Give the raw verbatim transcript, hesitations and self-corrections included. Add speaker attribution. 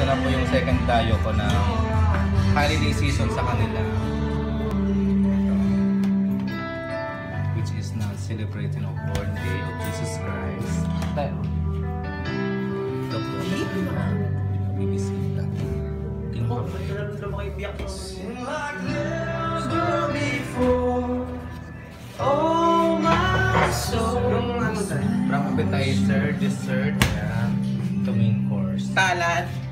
Speaker 1: na po yung second dayo ko na holiday season sa kanila. Which is not celebrating of born day of Jesus Christ. Tayo. Ito po. Bibisita. King Pabay. From appetizer, dessert, and to main course.
Speaker 2: Salad.